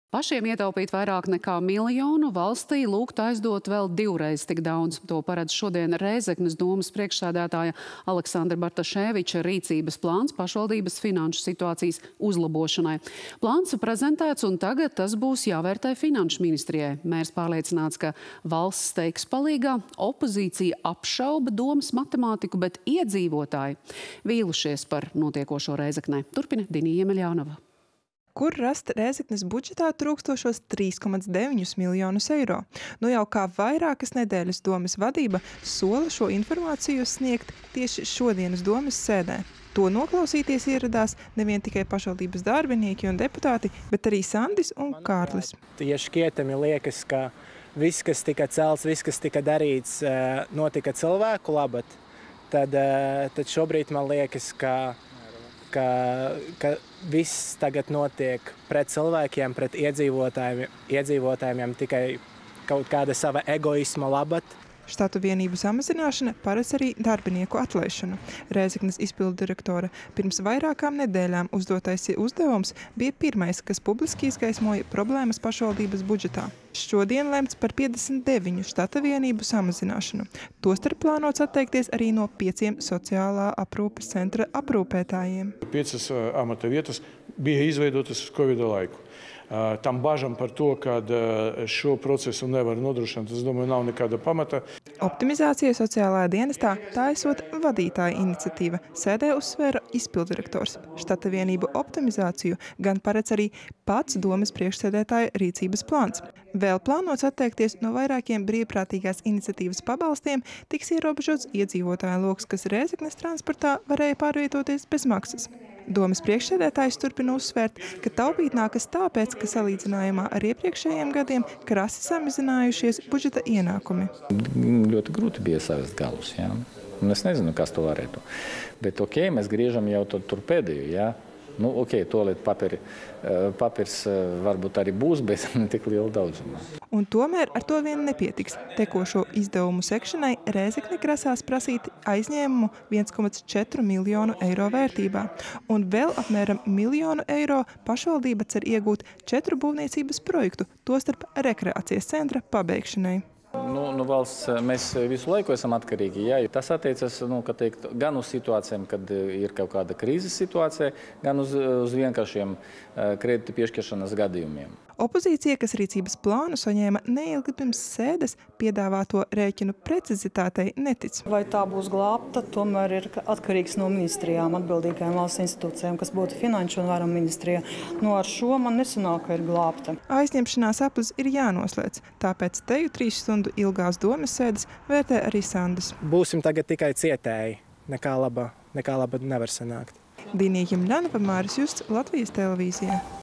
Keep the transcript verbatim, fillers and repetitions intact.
Pašiem ietaupīt vairāk nekā miljonu, valstī lūgt aizdot vēl divreiz tik daudz. To paredz šodien Rēzeknes domas priekšsēdētāja Aleksandra Bartaševiča rīcības plāns pašvaldības finanšu situācijas uzlabošanai. Plāns prezentēts un tagad tas būs jāvērtē finanšu ministrijai. Mērs pārliecināts, ka valsts steigs palīgā, opozīcija apšauba domas matemātiku, bet iedzīvotāji vīlušies par notiekošo Rēzeknē. Turpina Dinija Iemeļjaunova. Kur rast Rēzeknes budžetā trūkstošos trīs komats deviņus miljonus eiro. Nu jau kā vairākas nedēļas domas vadība sola šo informāciju sniegt tieši šodienas domas sēdē. To noklausīties ieradās nevien tikai pašvaldības darbinieki un deputāti, bet arī Sandis un Kārlis. Ja šķietami liekas, ka viss, kas tika celts, viss, kas tika darīts, notika cilvēku labad, tad, tad šobrīd man liekas, ka Ka, ka viss tagad notiek pret cilvēkiem, pret iedzīvotājiem, iedzīvotājiem tikai kaut kāda sava egoisma labad. Štatu vienību samazināšana paredz arī darbinieku atlaišanu. Rēzeknes izpilddirektora pirms vairākām nedēļām uzdotais uzdevums bija pirmais, kas publiski izgaismoja problēmas pašvaldības budžetā. Šodien lemts par piecdesmit deviņu štata vienību samazināšanu. Tostarp plānots atteikties arī no pieciem sociālā aprūpes centra aprūpētājiem. Piecas amata vietas bija izveidotas uz Covida laiku. Tam bažam par to, ka šo procesu nevar nodrošināt, es domāju, nav nekāda pamata. Optimizācija sociālajā dienestā tā esot vadītāja iniciatīva, sēdē uzsvēra izpilddirektors. Štata vienību optimizāciju gan paredz arī pats domas priekšsēdētāja rīcības plāns. Vēl plānots atteikties no vairākiem brīvprātīgās iniciatīvas pabalstiem, tiks ierobežots iedzīvotāju loks, kas Rēzeknes transportā varēja pārvietoties bez maksas. Domas priekšsēdētājs turpina uzsvērt, ka taupīt nākas tāpēc, ka salīdzinājumā ar iepriekšējiem gadiem krasi samazinājušies budžeta ienākumi. Ļoti grūti bija savest galus, jā. Un es nezinu, kas to varētu. Bet ok, mēs griežam jau tur pēdējo, jā. Nu, ok, toalet papiri, papirs varbūt arī būs, bet ne tik liela daudzumā. Un tomēr ar to vien nepietiks. Tekošo izdevumu sekšanai Rēzekne grasās prasīt aizņēmumu viens komats četri miljonu eiro vērtībā. Un vēl apmēram miljonu eiro pašvaldība cer iegūt četru būvniecības projektu, tostarp rekreācijas centra pabeigšanai. Nu, nu, valsts, mēs visu laiku esam atkarīgi. Jā. Tas attiecas nu, teikt, gan uz situācijām, kad ir kaut kāda krīzes situācija, gan uz, uz vienkāršiem kredītu piešķiršanas gadījumiem. Opozīcija, kas rīcības plānu saņēma neilgi pirms sēdes, piedāvāto rēķinu precizitātei netic. Vai tā būs glābta, tomēr ir atkarīgs no ministrijām, atbildīgajām valsts institūcijām, kas būtu finanšu un varam ministrijā. Nu, ar šo man nesanāk, ka ir glābta. Aizņemšanās aplis ir jānoslēdz, tāpēc teju trīs stundu ilgās domas sēdes vērtē arī Sandis. Būsim tagad tikai cietēji, nekā laba, nekā laba nevar sanākt. Dinija Iemeļjaunova, Māris Justs, Latvijas televīzijā.